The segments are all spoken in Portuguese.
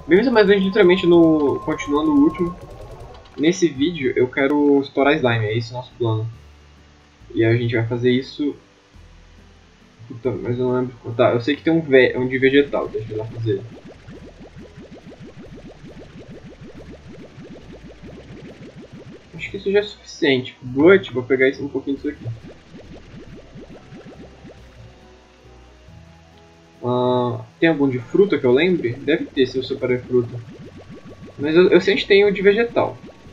Beleza, mas literalmente continuando o último. Nesse vídeo eu quero estourar slime, é esse o nosso plano. E aí a gente vai fazer isso. Puta, mas eu não lembro. Tá, eu sei que tem um de vegetal, deixa eu lá fazer. Acho que isso já é suficiente. But, vou pegar um pouquinho disso aqui. Tem algum de fruta que eu lembre? Deve ter se eu separei fruta. Mas eu sei que tem o de vegetal.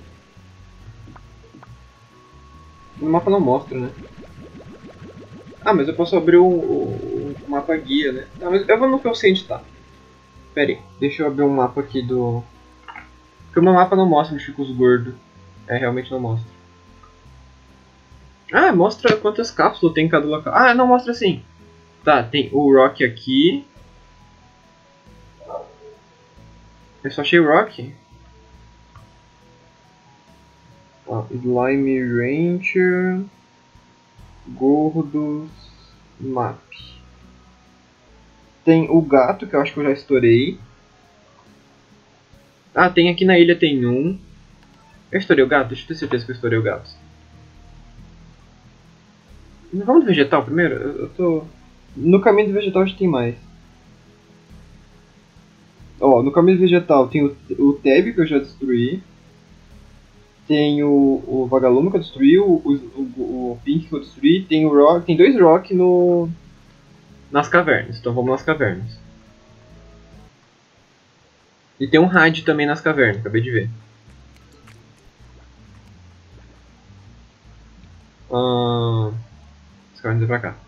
No mapa não mostra, né? Ah, mas eu posso abrir o mapa guia, né? Não, mas eu vou no que eu sei onde tá. Pera aí, deixa eu abrir um mapa aqui do... Porque o meu mapa não mostra onde fica os gordos. É, realmente não mostra. Ah, mostra quantas cápsulas tem em cada local. Ah, não mostra sim. Tá, tem o Rock aqui. Eu só achei o Rock. Ó, Slime Ranger. Gordos. Map. Tem o gato, que eu acho que eu já estourei. Ah, tem aqui na ilha tem um. Eu estourei o gato? Deixa eu ter certeza que eu estourei o gato. Vamos do vegetal primeiro? Eu tô... No caminho do vegetal a gente tem mais. Ó, no caminho do vegetal tem o Teb que eu já destruí. Tem o Vagalume que eu destruí, o Pink que eu destruí. Tem o Rock, tem dois Rock nas cavernas, então vamos nas cavernas. E tem um Raid também nas cavernas, acabei de ver. As cavernas é pra cá.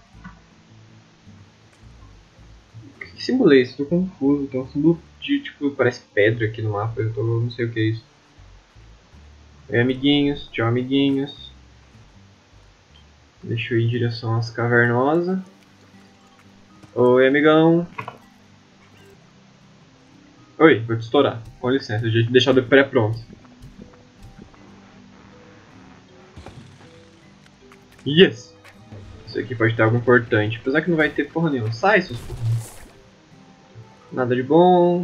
Que símbolo é esse? Tô confuso, tem um símbolo de tipo, parece pedra aqui no mapa, eu não sei o que é isso. Oi amiguinhos, tchau amiguinhos. Deixa eu ir em direção às cavernosas. Oi amigão. Oi, vou te estourar. Com licença, eu já tinha deixado pré-pronto. Yes! Isso aqui pode ter algo importante. Apesar que não vai ter porra nenhuma. Sai, seus porra. Nada de bom.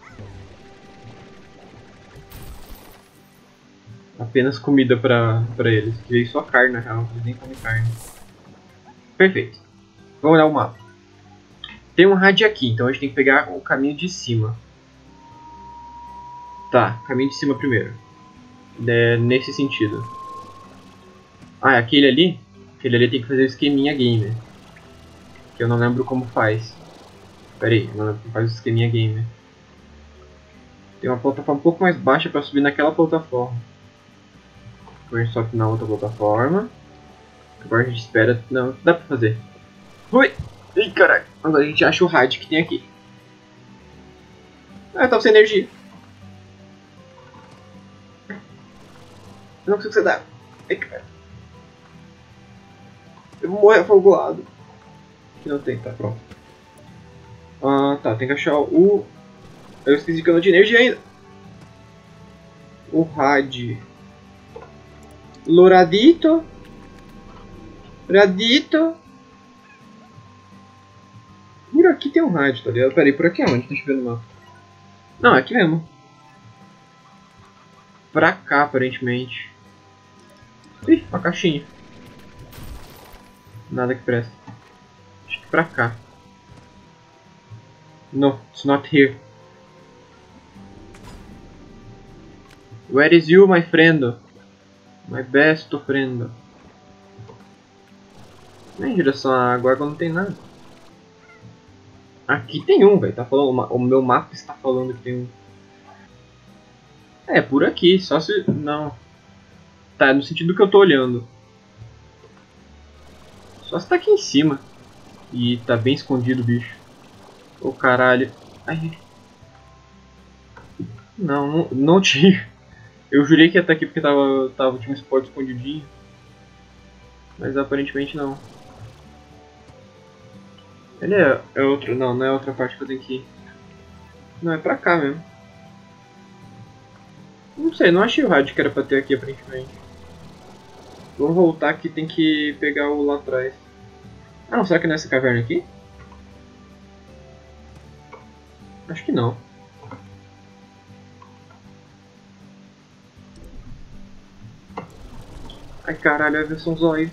Apenas comida pra eles. Veio só carne na real, eles nem comem carne. Perfeito. Vamos olhar o mapa. Tem um rádio aqui, então a gente tem que pegar o caminho de cima. Tá, caminho de cima primeiro. É nesse sentido. Ah, aquele ali? Aquele ali tem que fazer o esqueminha gamer. Que eu não lembro como faz. Pera aí, eu não lembro como faz o esqueminha gamer. Tem uma plataforma um pouco mais baixa pra subir naquela plataforma. Agora a gente sobe na outra plataforma. Agora a gente espera... Não, dá pra fazer. Ui! Ih, caralho. Agora a gente acha o rádio que tem aqui. Ah, tava sem energia. Eu não consigo sedar. Ai, cara. Eu vou morrer afogado. Aqui não tem, tá pronto. Ah, tá. Tem que achar o... Eu esqueci que eu não tinha energia ainda. O rádio. Loradito. Radito. Por aqui tem um rádio, tá ligado? Pera aí, por aqui é onde? Deixa eu ver no mapa. Não, é aqui mesmo. Pra cá, aparentemente. Ih, uma caixinha. Nada que presta. Acho que pra cá. No, it's not here. Where is you, my friend? My best friend. Em direção à água não tem nada. Aqui tem um, velho. Tá falando, o meu mapa está falando que tem um. É, por aqui, só se... Não. Tá, no sentido que eu tô olhando. Só se tá aqui em cima. E tá bem escondido o bicho. Ô caralho. Ai. Não tinha. Eu jurei que ia estar aqui porque tinha um spot escondidinho. Mas aparentemente não. Ele é outro. Não é outra parte que eu tenho que ir. Não, é pra cá mesmo. Não sei, não achei o rádio que era pra ter aqui aparentemente. Vamos voltar que tem que pegar o lá atrás. Ah não, será que é nessa caverna aqui? Acho que não. Ai caralho, a versão zóio.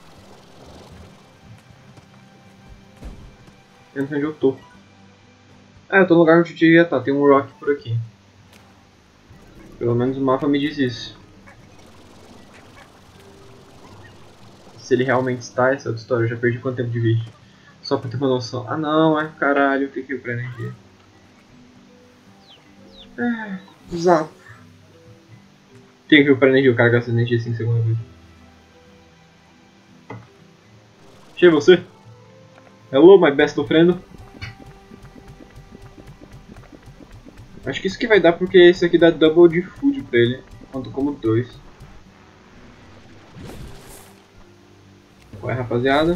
Eu não sei onde eu tô. Ah, eu tô no lugar onde eu devia estar. Tem um rock por aqui. Pelo menos o mapa me diz isso. Se ele realmente está, essa é outra história. Eu já perdi quanto tempo de vídeo. Só pra ter uma noção. Ah não, é caralho, eu tenho que ir pra energia. Exato. Tenho que ir pra energia, o cara gasta energia 5 segundos depois. Achei você. Hello, my best friend. Acho que isso que vai dar porque esse aqui dá double de food pra ele. Quanto como 2. Vai, rapaziada.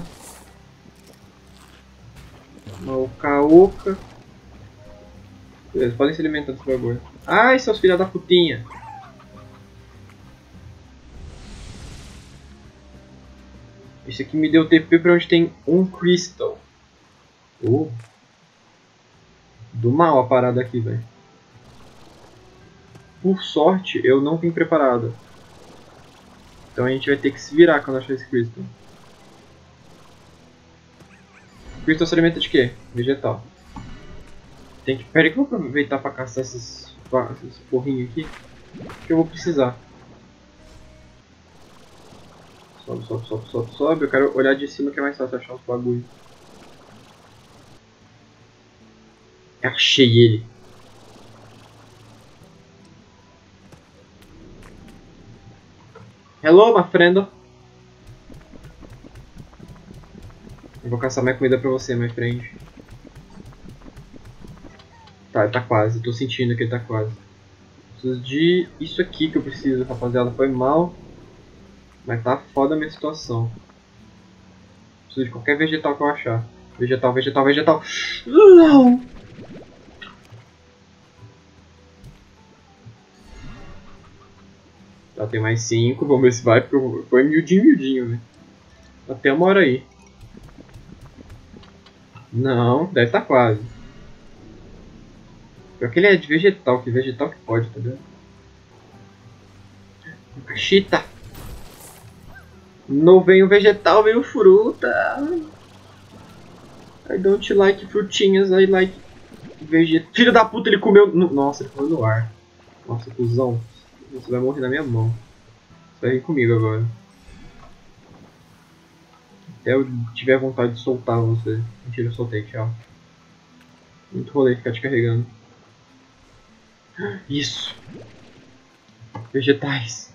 Oca, oca. Beleza, podem se alimentar desse bagulho. Ai, seus filhos da putinha. Esse aqui me deu TP pra onde tem um crystal. Do mal a parada aqui, velho. Por sorte, eu não vim preparado. Então a gente vai ter que se virar quando achar esse crystal. Crystal se alimenta de quê? Vegetal. Tem que... Pera aí que eu vou aproveitar pra caçar esses porrinhos aqui. Que eu vou precisar. Sobe, sobe, sobe, sobe, sobe. Eu quero olhar de cima que é mais fácil achar os bagulhos. Achei ele. Hello, my friend. Eu vou caçar minha comida pra você, my friend. Tá, ele tá quase. Eu tô sentindo que ele tá quase. Preciso de isso aqui que eu preciso, rapaziada. Foi mal. Mas tá foda a minha situação. Preciso de qualquer vegetal que eu achar. Vegetal, vegetal, vegetal. Não! Tá, tem mais 5. Vamos ver se vai, porque foi miudinho, velho. Até uma hora aí. Não, deve tá quase. Pior que ele é de vegetal, que vegetal que pode, tá vendo? Cachita! Não veio vegetal, veio fruta. I don't like frutinhas, I like vegetal. Filho da puta, ele comeu. Nossa, ele comeu no ar. Nossa, cuzão. Você vai morrer na minha mão. Você vai vir comigo agora. Até eu tiver vontade de soltar você. Mentira, eu soltei, tchau. Muito rolê ficar te carregando. Isso! Vegetais.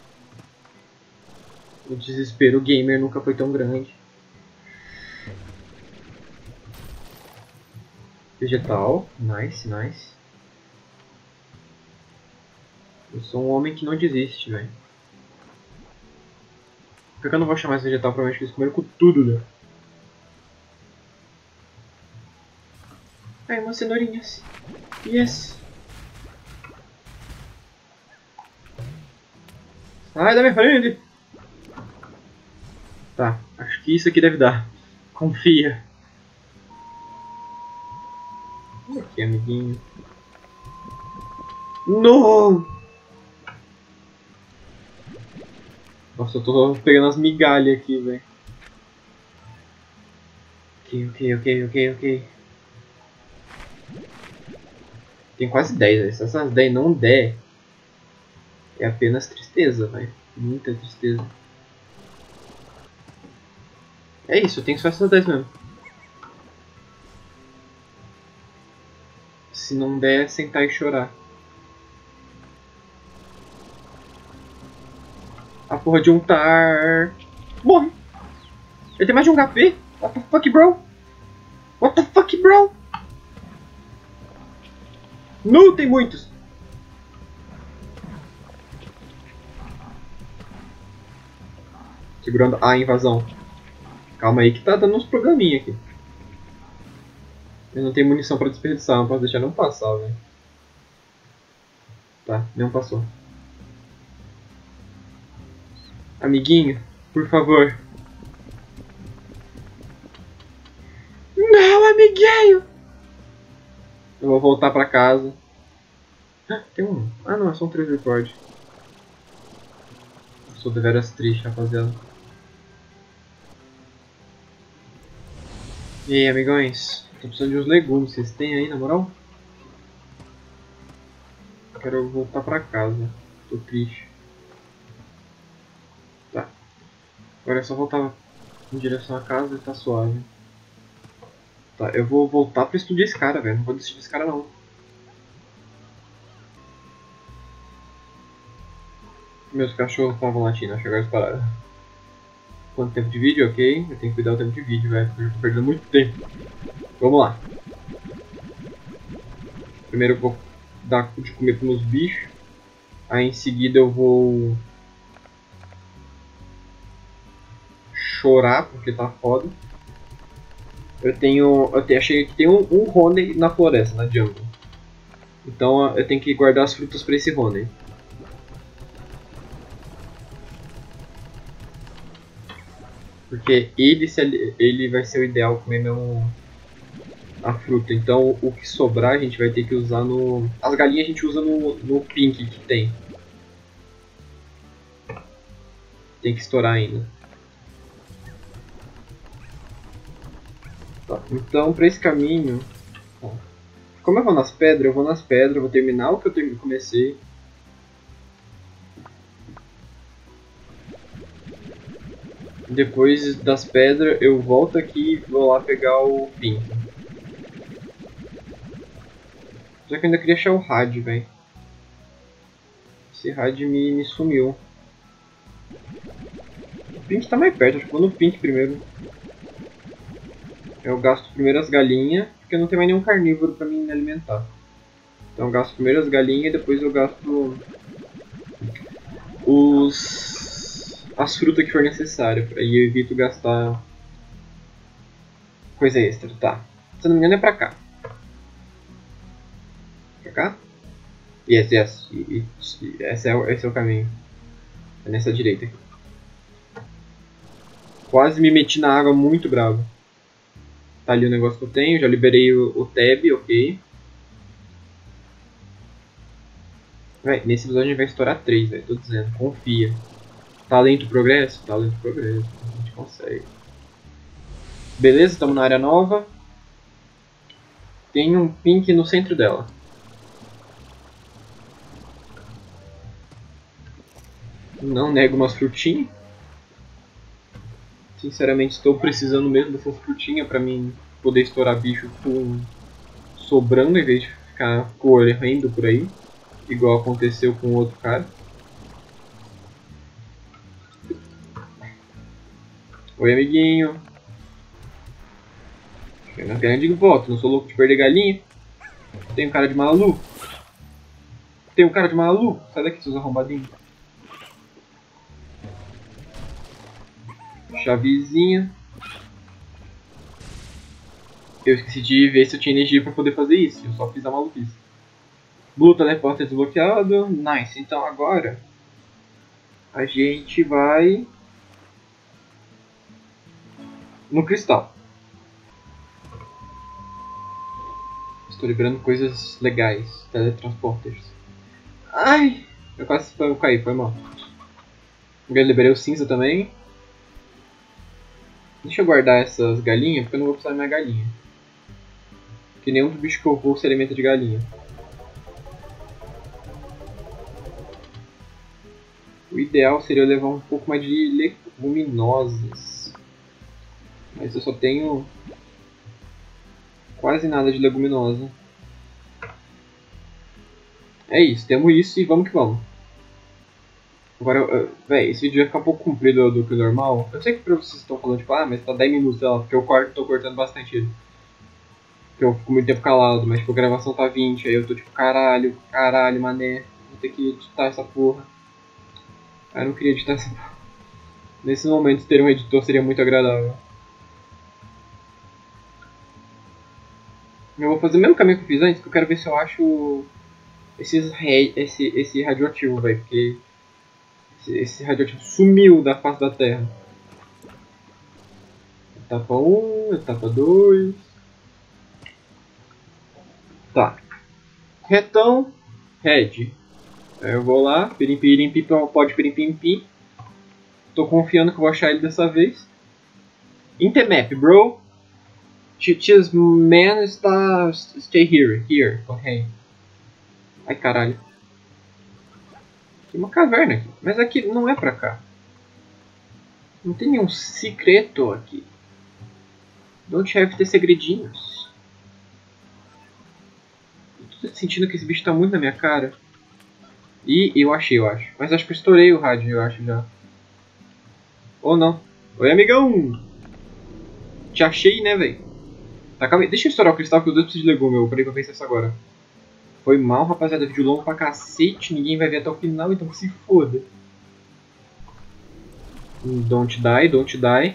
O desespero gamer nunca foi tão grande. Vegetal. Nice, nice. Eu sou um homem que não desiste, velho. Por que eu não vou chamar esse vegetal? Provavelmente que eles comeram com tudo, né? Ai, umas cenourinhas. Yes! Sai da minha frente! Tá, acho que isso aqui deve dar. Confia. Olha aqui, amiguinho. No! Nossa, eu tô pegando as migalhas aqui, velho. Ok. Tem quase 10, véio. Se essas 10 não der, é apenas tristeza, velho. Muita tristeza. É isso, eu tenho só essas 10 mesmo. Se não der, sentar e chorar. A porra de um tar... Morre! Ele tem mais de um HP? What the fuck, bro? What the fuck, bro? Não, tem muitos! Segurando a invasão. Calma aí que tá dando uns programinha aqui. Eu não tenho munição pra desperdiçar, não posso deixar não passar, velho. Tá, não passou. Amiguinho, por favor. Não, amiguinho! Eu vou voltar pra casa. Tem um... Ah não, são 3 recordes. Sou deveras triste, rapaziada. E aí, amigões? Tô precisando de uns legumes. Vocês têm aí, na moral? Quero voltar pra casa. Tô triste. Tá. Agora é só voltar em direção à casa e tá suave. Tá, eu vou voltar pra estudar esse cara, velho. Não vou desistir desse cara, não. Meus cachorros estavam latindo, acho que agora eles pararam. Quanto tempo de vídeo? Ok. Eu tenho que cuidar do tempo de vídeo, velho, porque eu tô perdendo muito tempo. Vamos lá. Primeiro eu vou dar de comer pros meus bichos. Aí em seguida eu vou chorar porque tá foda. Achei que tem um Honey na floresta, na jungle. Então eu tenho que guardar as frutas pra esse Honey. Porque ele vai ser o ideal comer mesmo a fruta. Então o que sobrar a gente vai ter que usar no... As galinhas a gente usa no pink que tem. Tem que estourar ainda. Tá, então pra esse caminho... Ó, como eu vou nas pedras, eu vou terminar o que eu comecei. Depois das pedras eu volto aqui e vou lá pegar o pink. Só que eu ainda queria achar o rádio, velho. Esse rádio me sumiu. O pink tá mais perto, acho que vou no pink primeiro. Eu gasto primeiro as galinhas, porque não tem mais nenhum carnívoro pra me alimentar. Então eu gasto primeiro as galinhas e depois eu gasto as frutas que for necessário. Aí eu evito gastar coisa extra, tá. Se não me engano é pra cá. Pra cá? Yes. Esse é o caminho. É nessa direita aqui. Quase me meti na água muito bravo. Tá ali o negócio que eu tenho, já liberei o tab, ok. Véi, nesse episódio a gente vai estourar 3, velho, tô dizendo, confia. Tá lento o progresso? Tá lento o progresso, a gente consegue. Beleza, estamos na área nova. Tem um pink no centro dela. Não nego umas frutinhas. Sinceramente estou precisando mesmo dessas frutinhas pra mim poder estourar bicho com sobrando em vez de ficar correndo por aí. Igual aconteceu com o outro cara. Oi, amiguinho. Chega grande de volta, não sou louco de perder galinha. Tem um cara de maluco. Tem um cara de maluco. Sai daqui, seus arrombadinhos. Chavezinha. Eu esqueci de ver se eu tinha energia pra poder fazer isso. Eu só fiz a maluquice. Blue teleporta desbloqueado. Nice. Então agora a gente vai no cristal. Estou liberando coisas legais. Teletransporters. Ai! Eu quase caí, foi mal. Eu liberei o cinza também. Deixa eu guardar essas galinhas, porque eu não vou precisar da minha galinha. Porque nenhum dos bichos que eu vou se alimenta de galinha. O ideal seria eu levar um pouco mais de leguminosas. Mas eu só tenho quase nada de leguminosa. É isso, temos isso e vamos que vamos. Agora, véi, esse vídeo vai ficar um pouco comprido do que o normal. Eu sei que pra vocês estão falando, tipo, ah, mas tá 10 minutos, lá, porque eu tô cortando bastante ele. Porque eu fico muito tempo calado, mas tipo, a gravação tá 20, aí eu tô tipo, caralho, mané, vou ter que editar essa porra. Aí eu não queria editar essa porra. Nesse momento, ter um editor seria muito agradável. Eu vou fazer o mesmo caminho que eu fiz antes, que eu quero ver se eu acho esse radioativo, velho, porque esse radioativo sumiu da face da Terra. Etapa 1, etapa 2. Tá. Retão, red. Aí eu vou lá, pirim pirim pim, pode pirim pim pim. Tô confiando que eu vou achar ele dessa vez. In the map, bro. Chichi's man está... Stay here. Here. Ok. Ai, caralho. Tem uma caverna aqui. Mas aqui não é pra cá. Não tem nenhum secreto aqui. Don't have ter segredinhos. Eu tô sentindo que esse bicho tá muito na minha cara. E eu achei, eu acho. Mas acho que eu estourei o rádio, eu acho já. Ou não. Oi, amigão! Te achei, né, velho? Tá, calma aí. Deixa eu estourar o cristal que os dois precisam de legume. Eu parei pra pensar isso agora. Foi mal, rapaziada. Vídeo longo pra cacete. Ninguém vai ver até o final, então se foda. Don't die, don't die.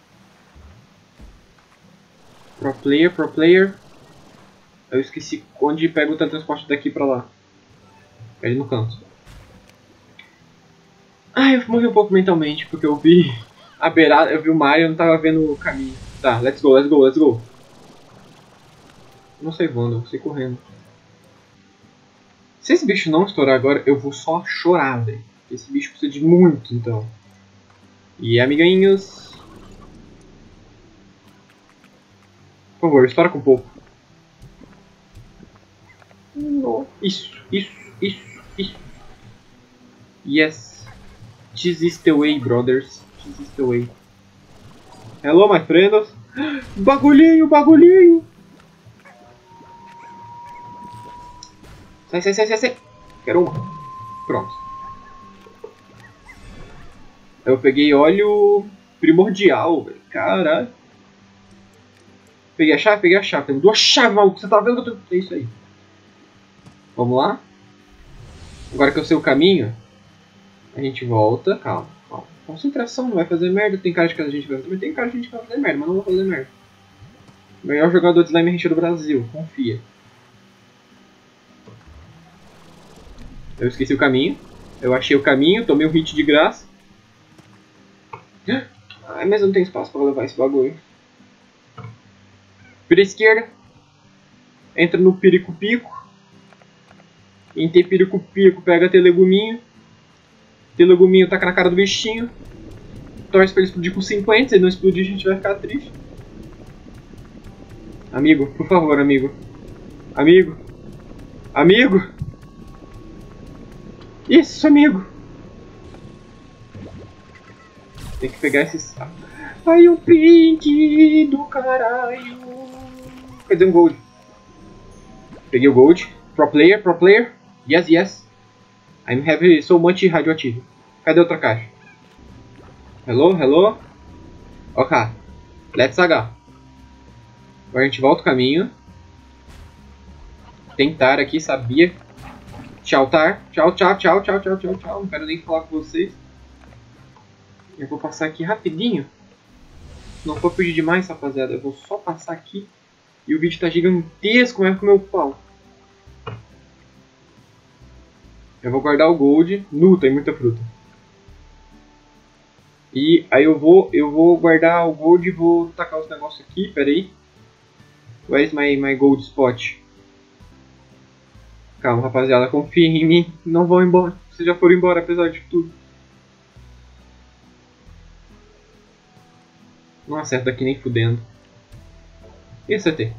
Pro player, pro player. Eu esqueci onde pega o teletransporte daqui pra lá. Ali no canto. Ah, eu morri um pouco mentalmente, porque eu vi a beirada, eu vi o Mario e eu não tava vendo o caminho. Tá, let's go, let's go, let's go. Não sei voando, eu sei correndo. Se esse bicho não estourar agora, eu vou só chorar, velho. Esse bicho precisa de muito, então. E amiguinhos. Por favor, estoura com pouco. No. Isso. Yes. This is the way, brothers. This is the way. Hello, my friends. Bagulhinho, bagulhinho. Sai. Quero uma. Pronto. Eu peguei óleo primordial, velho. Caralho. Peguei a chave. Tem duas chaves, maluco. Você tá vendo que eu tô... É isso aí. Vamos lá. Agora que eu sei o caminho, a gente volta. Calma. Concentração, não vai fazer merda. Tem cara de que a gente vai... Também tem cara de que a gente vai fazer merda, mas não vou fazer merda. Melhor jogador de slime do Brasil. Confia. Eu esqueci o caminho. Eu achei o caminho, tomei um hit de graça. Ai, mas eu não tenho espaço pra levar esse bagulho. Vira à esquerda. Entra no pirico-pico. Em ter pirico-pico, pega teleguminho. Teleguminho taca na cara do bichinho. Torce pra ele explodir com 50. Se ele não explodir, a gente vai ficar triste. Amigo, por favor, amigo. Amigo! Isso, amigo! Tem que pegar esses... Ai, o pink do caralho! Cadê um gold? Peguei o gold. Pro player. Yes. I'm have so much radioativo. Cadê outra caixa? Hello? Ok. Let's go. Agora a gente volta o caminho. Tentar aqui, sabia? Tchau. Não quero nem falar com vocês. Eu vou passar aqui rapidinho. Não vou pedir demais, rapaziada. Eu vou só passar aqui. E o vídeo tá gigantesco, mas com o meu pau. Eu vou guardar o gold. Tem muita fruta. E aí eu vou guardar o gold e vou tacar os negócios aqui. Pera aí. Where's my gold spot? Calma, rapaziada. Confiem em mim. Não vão embora. Vocês já foram embora, apesar de tudo. Não acerta aqui nem fudendo. E acertei.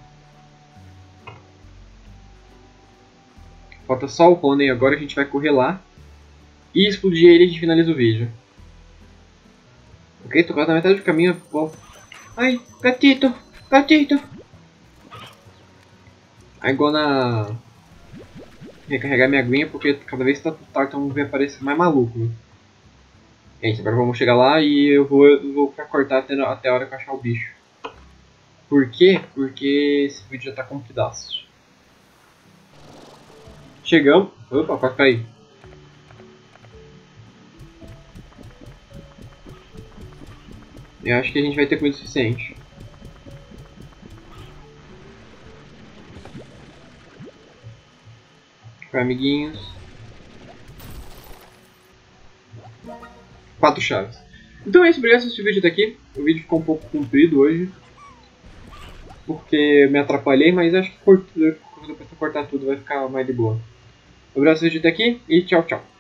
Falta só o pônei. Agora a gente vai correr lá. E explodir ele e a gente finaliza o vídeo. Ok, tô quase na metade do caminho. Pô. Ai, gatito. I'm gonna recarregar minha aguinha porque cada vez que tá tartão vai aparecer mais maluco. Né? Gente, agora vamos chegar lá e eu vou cortar até a hora que eu achar o bicho. Por quê? Porque esse vídeo já tá com um pedaço. Chegamos. Opa, quase caí. Eu acho que a gente vai ter comida o suficiente. Vai, amiguinhos. 4 chaves. Então é isso, obrigado por assistir o vídeo até aqui. O vídeo ficou um pouco comprido hoje. Porque me atrapalhei, mas acho que depois de cortar tudo vai ficar mais de boa. Obrigado por assistir o vídeo até aqui e tchau.